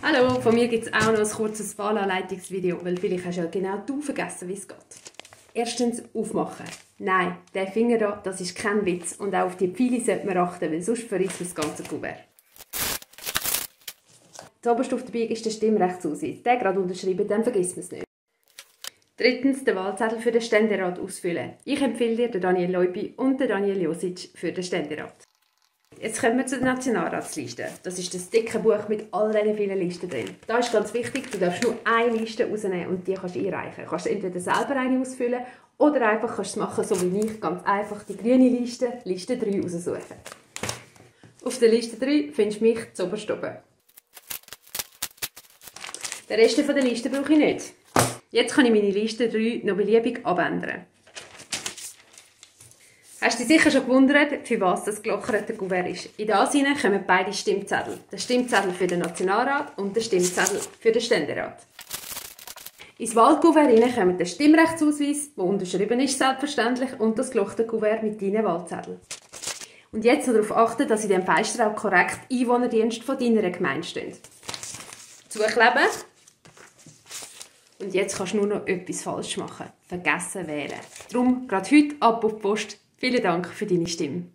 Hallo, von mir gibt es auch noch ein kurzes Wahlanleitungsvideo, weil vielleicht hast ja genau du vergessen, wie es geht. Erstens aufmachen. Nein, der Finger da, das ist kein Witz und auch auf die Pfeile sollte man achten, weil sonst verrisst man das ganze Kuvert. Zuoberst auf der Biege ist der Stimmrechtsausweis. Den gerade unterschreiben, dann vergisst man es nicht. Drittens, den Wahlzettel für den Ständerat ausfüllen. Ich empfehle dir den Daniel Leupi und den Daniel Josic für den Ständerat. Jetzt kommen wir zur Nationalratsliste. Das ist das dicke Buch mit all diesen vielen Listen drin. Da ist ganz wichtig, du darfst nur eine Liste rausnehmen und die kannst du einreichen. Du kannst entweder selber eine ausfüllen oder einfach kannst du es machen, so wie ich, ganz einfach die grüne Liste, Liste 3 raussuchen. Auf der Liste 3 findest du mich zuoberst oben. Den Rest der Liste brauche ich nicht. Jetzt kann ich meine Liste 3 noch beliebig abändern. Hast du dich sicher schon gewundert, für was das gelockerte Kuvert ist? In das hinein kommen beide Stimmzettel. Der Stimmzettel für den Nationalrat und der Stimmzettel für den Ständerat. Ins Wahlkuvert hinein kommen der Stimmrechtsausweis, der unterschrieben ist selbstverständlich, und das gelockerte Kuvert mit deinen Wahlzetteln. Und jetzt noch darauf achten, dass in diesem Fenster auch korrekt Einwohnerdienst von deiner Gemeinde steht. Zukleben. Und jetzt kannst du nur noch etwas falsch machen. Vergessen wählen. Darum, gerade heute ab auf die Post. Vielen Dank für deine Stimme.